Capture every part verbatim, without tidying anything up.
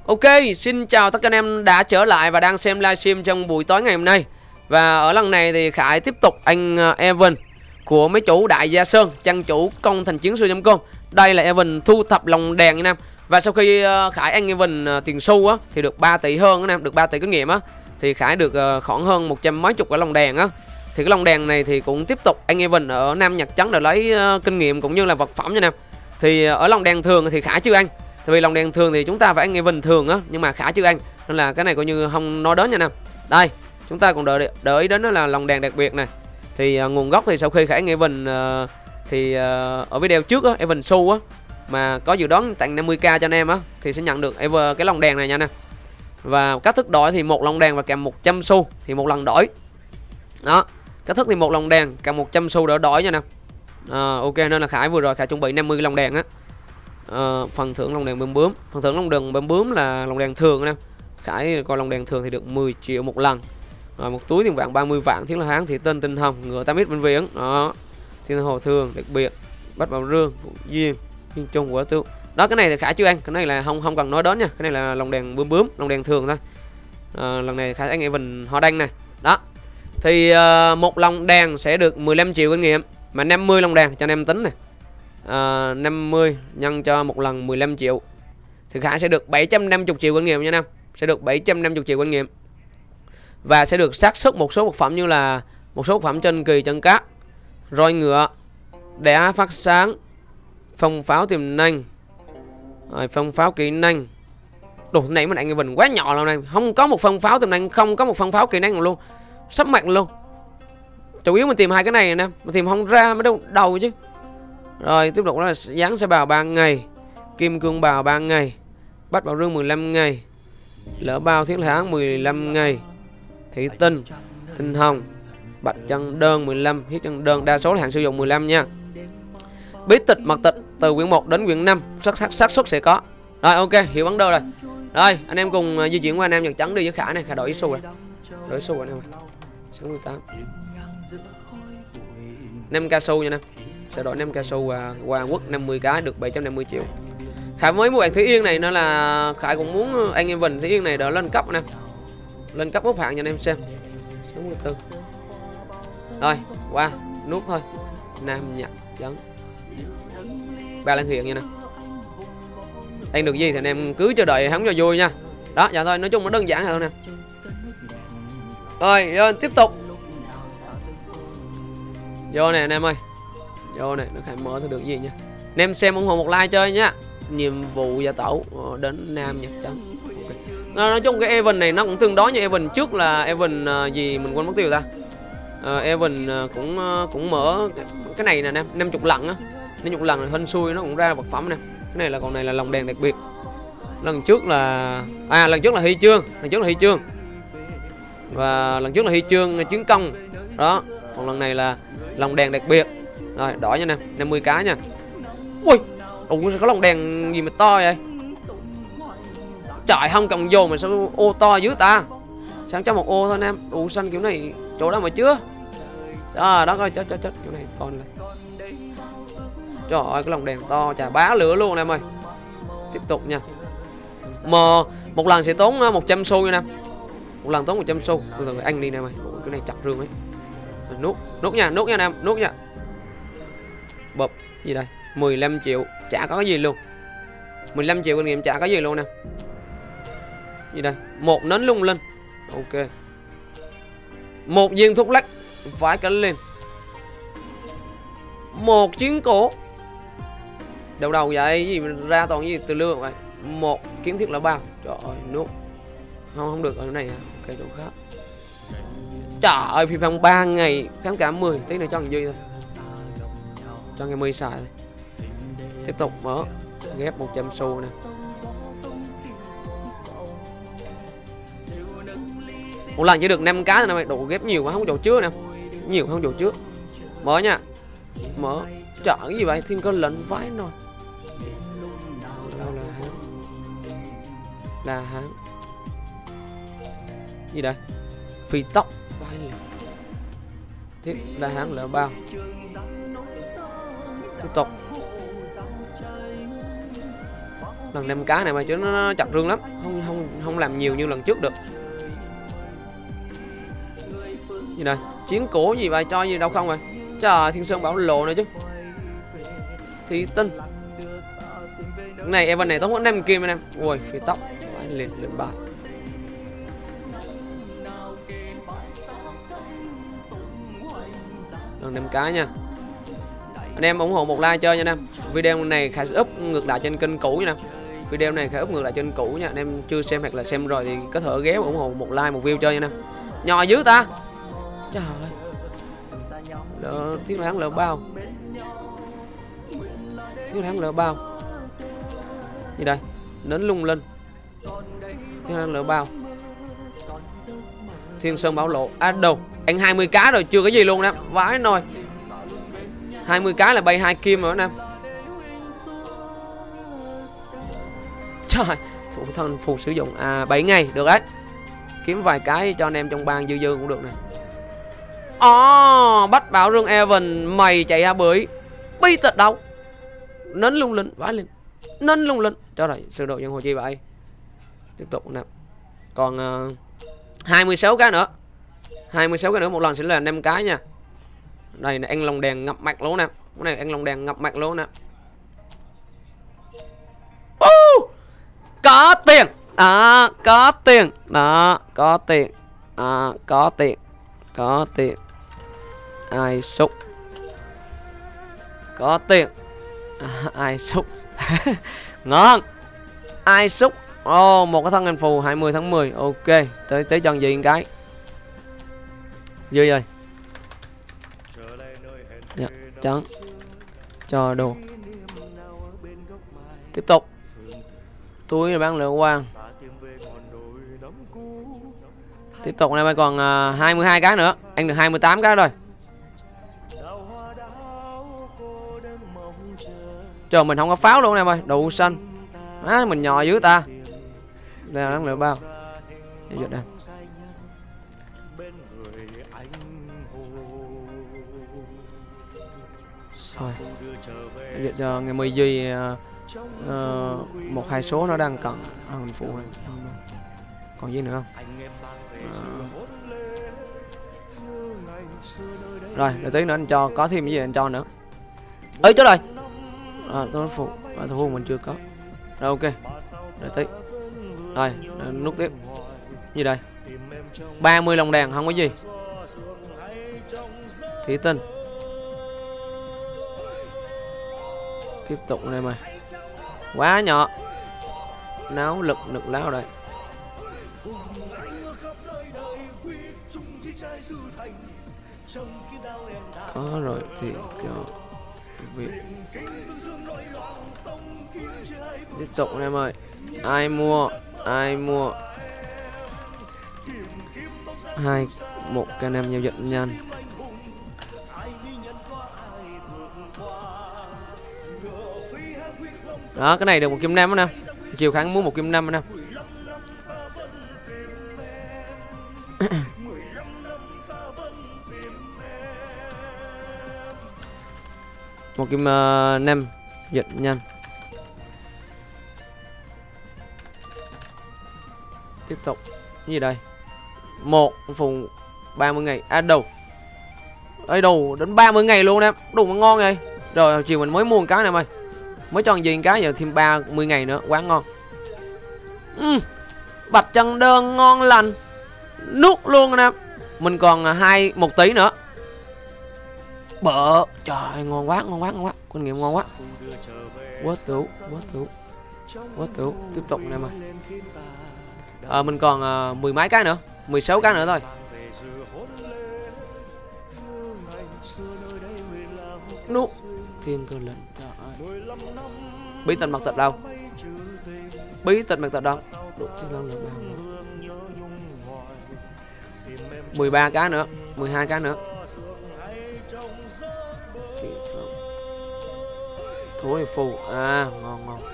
Ok, xin chào tất cả anh em đã trở lại và đang xem livestream trong buổi tối ngày hôm nay. Và ở lần này thì Khải tiếp tục anh Evan của mấy chủ Đại Gia Sơn, trang chủ công thành chiến sư chấm com. Đây là Evan thu thập lồng đèn anh em. Và sau khi Khải anh Evan tiền xu á thì được ba tỷ hơn anh em, được ba tỷ kinh nghiệm á, thì Khải được khoảng hơn một trăm mấy chục cái lồng đèn á. Thì cái lồng đèn này thì cũng tiếp tục anh Evan ở Nam Nhật Trấn để lấy kinh nghiệm cũng như là vật phẩm nha anh em. Thì ở lồng đèn thường thì Khải chưa ăn. Tại vì lồng đèn thường thì chúng ta phải ăn nghe bình thường á, nhưng mà Khải chưa ăn nên là cái này coi như không nói đến nha nè. Đây, chúng ta còn đợi đợi ý đến đó là lồng đèn đặc biệt này. Thì uh, nguồn gốc thì sau khi Khải nghe bình uh, thì uh, ở video trước á, Evan Su á mà có dự đoán tặng năm mươi k cho anh em á thì sẽ nhận được Ever cái lồng đèn này nha nè. Và cách thức đổi thì một lồng đèn và kèm một trăm xu thì một lần đổi. Đó, cách thức thì một lồng đèn kèm một trăm xu đỡ đổi nha nè. À, ok, nên là Khải vừa rồi Khải chuẩn bị năm mươi lồng đèn á. Uh, phần thưởng lồng đèn bướm bướm phần thưởng lồng đèn bướm bướm là lồng đèn thường nè. Khải coi lồng đèn thường thì được mười triệu một lần, rồi một túi tiền vàng ba mươi vạn, thiết là hán thị tinh tinh hồng ngựa tám ít bên viễn đó, thiên hồ thường đặc biệt bắt vào rương duyên thiên trung của tiêu đó. Cái này thì Khải chưa ăn, cái này là không không cần nói đến nha, cái này là lồng đèn bướm bướm lồng đèn thường thôi. Uh, lần này Khải anh Evan hoa đăng này đó. Thì uh, một lồng đèn sẽ được mười lăm triệu kinh nghiệm, mà năm mươi lồng đèn cho anh em tính này. À, năm mươi nhân cho một lần mười lăm triệu thì Khải sẽ được bảy trăm năm mươi triệu kinh nghiệm nha em. Sẽ được bảy trăm năm mươi triệu kinh nghiệm. Và sẽ được xác suất một số vật phẩm như là một số vật phẩm trên kỳ chân cát, roi ngựa, đá phát sáng, phong pháo tiềm năng, rồi phong pháo kỹ năng. Đồ này mình anh Evan quá nhỏ lần này, không có một phong pháo tiềm năng, không có một phong pháo kỹ năng luôn, sắp mặt luôn. Chủ yếu mình tìm hai cái này nè, mình tìm không ra mới đâu đầu chứ. Rồi tiếp tục đó là dán xe bào ba ngày, kim cương bào ba ngày, bắt bảo rương mười lăm ngày, lỡ bao thiết là hán mười lăm ngày, thủy tinh, tinh hồng, bạch chân đơn mười lăm, huyết chân đơn, đa số là hạn sử dụng mười lăm nha. Bí tịch mật tịch từ quyển một đến quyển năm xác xác xác suất sẽ có. Rồi ok, hiểu vấn đề rồi. Rồi anh em cùng uh, di chuyển qua Nam Nhật Trấn đi với Khải này. Khải đổi xu rồi, đổi xu rồi anh em. sáu mươi tám năm k xu nha anh em. Sẽ đổi năm k xu và qua quốc năm mươi cái được bảy trăm năm mươi triệu. Khải mới mua bạn Thủy Yên này nên là Khải cũng muốn anh em Vinh Thủy Yên này đỡ lên cấp nè, lên cấp bốc hạng cho anh em xem. sáu mươi tư. Rồi qua nút thôi. Nam Nhật Trấn ba Lan Hiện nha nè. Anh được gì thì anh em cứ chờ đợi hắn cho vui nha. Đó dạ thôi, nói chung nó đơn giản hơn nè. Rồi, rồi tiếp tục vô nè anh em ơi, vô này, nó Khải mở thôi được gì nha. Anh em xem ủng hộ một like chơi nhá. Nhiệm vụ gia tẩu đến Nam Nhật Trấn. Okay. Nói chung cái Evan này nó cũng tương đối như Evan trước là Evan uh, gì mình quên mất tiêu ta. Uh, Evan uh, cũng uh, cũng mở cái này nè em, năm mươi lần á. năm mươi lần hên xui nó cũng ra vật phẩm nè. Cái này là còn này là lồng đèn đặc biệt. Lần trước là à lần trước là huy chương, lần trước là huy chương. Và lần trước là huy chương chiến công. Đó, còn lần này là lồng đèn đặc biệt. Rồi, đỏ nha nè, năm mươi cái nha. Ui, ủa sao có lồng đèn gì mà to vậy? Trời, không cần vô mà sao ô to dữ ta? Sao cho một ô thôi anh em. Ủa xanh kiểu này chỗ đó mà chưa? À, đó coi, chết chết chết, kiểu này to này. Trời ơi, cái lồng đèn to, chà bá lửa luôn em ơi. Tiếp tục nha. Mà một lần sẽ tốn một trăm xu nha em. Một lần tốn một trăm xu. Từ từ anh đi nè em ơi. Ủa, cái này chặt rương ấy. Nút, nút nha, nút nha em, nút nha. Bập gì đây, mười lăm triệu chả có cái gì luôn, mười lăm triệu kinh nghiệm chả có gì luôn nè. Gì đây, một nến lung linh, ok, một viên thuốc lắc phải cánh lên, một chiến cổ đầu đầu vậy gì mà ra toàn gì từ lương vậy, một kiến thiết là bao. Trời ơi, nút không không được ở này à. Ok, chỗ khác. Trời ơi, phi phong ba ngày kháng cả mười, tí nữa cho thằng Duy thôi, cho ngày mười xài thôi. Tiếp tục mở ghép một trăm xu nè. Một lần chỉ được năm cái thôi nè, độ ghép nhiều quá không chỗ chứa nè, nhiều không chỗ chứa. Mở nha, mở. Trời, cái gì vậy, thiên cơ lệnh vãi nồi. Đâu là hán, là hán gì đây, phi tóc vãi liền. Tiếp là hán lỡ bao. Tiếp tục Lần năm cái này mà chứ nó chặt rương lắm, không không không làm nhiều như lần trước được. Gì đây? Chiến cổ gì vậy, cho gì đâu không rồi. Trời, Thiên Sơn Bảo Lộ này chứ. Thí Tinh. Cái này Evan này tóc có năm kim anh em. Ui, phía tóc liền lên bài. Lần năm cái nha. Anh em ủng hộ một like chơi nha anh em. Video này Khải sẽ up ngược lại trên kênh cũ nha anh em. Video này Khải up ngược lại trên cũ nha. Anh em chưa xem hoặc là xem rồi thì có thể ghé ủng hộ một like một view chơi nha anh em. Nhỏ dữ ta. Trời ơi. Lỡ tiếng là hắn lỡ bao. Tiếng là hắn lỡ bao. Gì đây? Nến lung linh. Tiếng là hắn lỡ bao. Thiên Sơn Bảo Lộ. À đâu. Anh hai mươi cá rồi chưa có gì luôn nè. Vãi nồi. hai mươi cái là bay hai kim rồi anh em. Trời, phụ thân phụ sử dụng à bảy ngày được đấy. Kiếm vài cái cho anh em trong bang dư dư cũng được nè. Oh, bắt bảo rương Evan mày chạy ra bưởi. Bi tật đâu. Nến lung linh, vãi lên. Nến lung linh. Cho rồi, sơ đồ dân hồ chi vậy. Tiếp tục nè. Còn uh, hai mươi sáu cái nữa. hai mươi sáu cái nữa một lần sẽ là năm cái nha. Đây là anh lồng đèn ngập mạch luôn nè. Cái này anh lồng đèn ngập mạch luôn nè. uh, Có tiền. Đó, có tiền. Đó, có tiền. Đó, có tiền. Có tiền. Ai xúc. Có tiền. À, ai xúc. Ngon. Ai xúc. Ồ, oh, một cái thân anh phù hai mươi tháng mười. Ok, tới tới chân gì cái. Dư rồi. Dạ, trắng. Cho đồ. Tiếp tục. Túi là bán lượng quang. Tiếp tục này còn uh, hai mươi hai cái nữa. Anh được hai mươi tám cái rồi. Trời, mình không có pháo luôn em ơi. Đủ xanh. Á, mình nhỏ dữ ta. Đây là năng lượng bao. Để giật đây. Rồi. Để cho ngày mười duy uh, uh, một hai số nó đang cần à, mình phụ này. Còn gì nữa không? Uh. Rồi, để tí nữa anh cho có thêm cái gì anh cho nữa. Ơi chết rồi. À, tôi phụ, à, tôi phụ mình chưa có. Rồi ok. Để tí. Rồi, nút tiếp. Gì đây? ba mươi lồng đèn không có gì. Thí Tinh. Tiếp tục này mày. Quá nhỏ. Náo lực lực láo đây. Có rồi thì cho việc. Tiếp tục này mày. Ai mua? Ai mua? Hai một cái em giao dịch nhanh. Đó, cái này được một kim năm anh em. Chiều kháng muốn một kim năm anh em. Một kim uh, năm dịch nhanh. Tiếp tục. Cái gì đây? Một phùng ba mươi ngày. À đâu. Ê đâu, đến ba mươi ngày luôn em. Đủ mà ngon vậy. Rồi chiều mình mới mua một cái này mày. Mới cho gì cái giờ thêm ba mươi ngày nữa, quá ngon. uhm, Bạch chân đơn ngon lành. Nuốt luôn anh em. Mình còn hai một tí nữa. Bợ. Trời, ngon quá, ngon quá, ngon quá. Kinh nghiệm ngon quá. Quá tửu, quá tửu. Quá tửu, tiếp tục nè mày. Ờ, mình còn uh, mười mấy cái nữa, mười sáu cái nữa thôi. Nuốt. Thiên cơ lệnh. Trời ơi. Bí tịch mặt tịch đâu? Bí tịch mặt tịch đâu? mười ba cái nữa, mười hai cái nữa. Thú này phù. À, ngon ngon.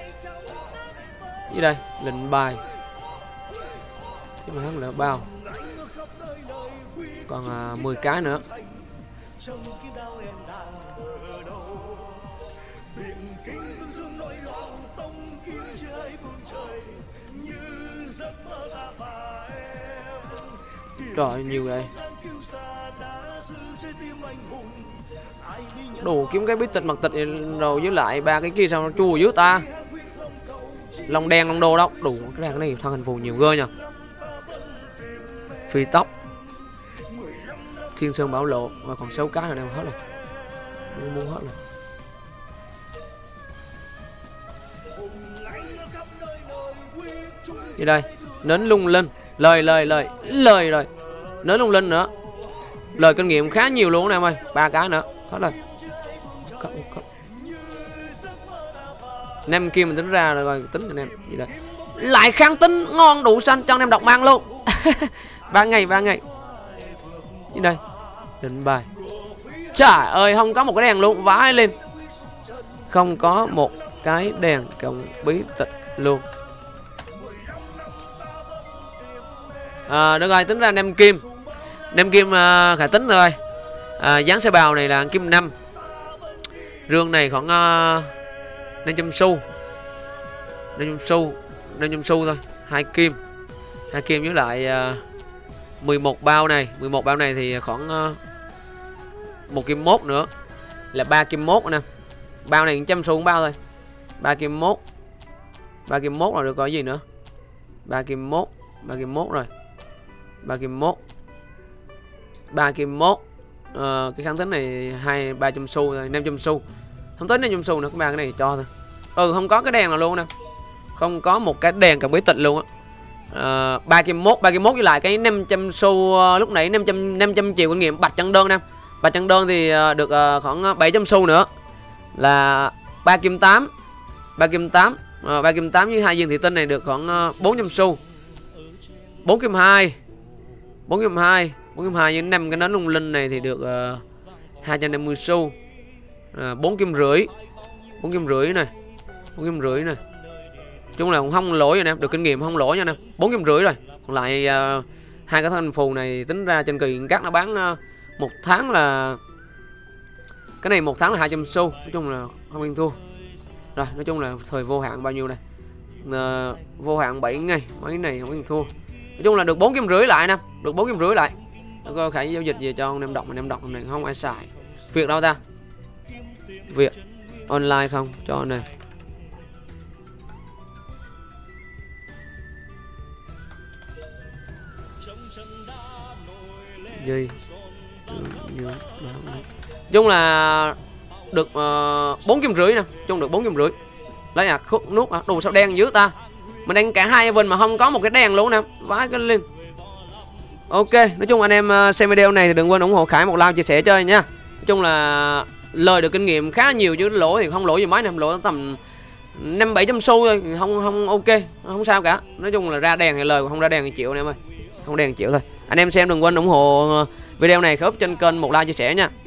Gì đây? Lệnh bài. Thế mà hắn là bao. Còn à, mười cái nữa. Trời ơi, nhiều vậy. Đủ kiếm cái bí tịch mật tịch rồi với lại ba cái kia sao nó chua dữ ta. Lông đen lông đô đâu. Đủ cái này thân hình phù nhiều gơ nha. Phi tóc, Thiên Sơn Bảo Lộ và còn sáu cái rồi, đâu hết rồi. Muốn mua hết rồi. Như đây, nến lung linh, lời lời lời lời rồi, nến lung linh nữa, lời kinh nghiệm khá nhiều luôn em ơi, ba cái nữa, hết rồi. Cấp, cấp. Nem kim mình tính ra rồi, rồi tính anh em gì đây, lại kháng tính ngon đủ xanh cho anh em đọc mang luôn. Ba ngày ba ngày. Như đây, định bài. Trời ơi, không có một cái đèn luôn, vãi lên. Không có một cái đèn cộng bí tịch luôn. À, được rồi, tính ra nem kim. Nem kim uh, khả tính rồi. À, dáng xe bào này là kim năm. Rương này khoảng uh, năm trăm xu. năm trăm xu, năm trăm xu thôi, hai kim. Hai kim với lại uh, mười một bao này, mười một bao này thì khoảng uh, một kim mốt nữa là ba kim mốt nè. Bao này một trăm xu bao thôi. ba kim mốt. ba kim mốt rồi được có gì nữa? ba kim mốt, ba kim mốt rồi. ba kim mốt. ba kim mốt. Ờ, cái kháng tính này hai ba trăm xu thôi, năm trăm xu. Không tới năm trăm xu nữa, cái ba cái này cho thôi. Ừ, không có cái đèn nào luôn nè. Không có một cái đèn cầm bí tịch luôn á. Uh, ba kim mốt, ba kim mốt với lại cái năm trăm xu uh, lúc nãy năm trăm năm trăm triệu kinh nghiệm bạch chân đơn nè. Bạch chân đơn thì uh, được uh, khoảng bảy trăm xu nữa là ba kim tám. ba kim tám, uh, ba kim tám với hai viên thị tinh này được khoảng uh, bốn trăm xu. bốn kim hai. bốn kim hai, bốn kim hai với năm cái nến lung linh này thì được uh, hai trăm năm mươi xu. Uh, bốn kim rưỡi. bốn kim rưỡi này. bốn kim rưỡi này. Chung là không lỗi rồi nè, được kinh nghiệm không lỗi nha nè. bốn kim rưỡi rồi. Còn lại uh, hai cái thanh phù này tính ra trên kỳ các nó bán uh, một tháng là cái này một tháng là hai trăm xu. Nói chung là không yên thua. Rồi, nói chung là thời vô hạn bao nhiêu đây? Uh, vô hạn bảy ngày, mấy này không yên thua. Nói chung là được bốn kim rưỡi lại nè, được bốn kim rưỡi lại. Nó có khải giao dịch về cho anh em đọc, anh em đọc này không ai xài. Việc đâu ta? Việc online không? Cho này. Gì? Chung là được uh, bốn kim rưỡi nè, chung được bốn kim rưỡi. Lấy à khúc nút à, đồ sao đen dữ ta. Mình đang cả hai event mà không có một cái đèn luôn nè, vãi cái lên. Ok, nói chung anh em xem video này thì đừng quên ủng hộ Khải một like chia sẻ chơi nha. Nói chung là lời được kinh nghiệm khá nhiều chứ lỗ thì không lỗ gì mấy nè, lỗ tầm năm bảy trăm xu thôi, không không ok, không sao cả. Nói chung là ra đèn thì lời, không ra đèn thì chịu anh em ơi. Không đèn chịu thôi. Anh em xem đừng quên ủng hộ video này khớp trên kênh một like chia sẻ nha.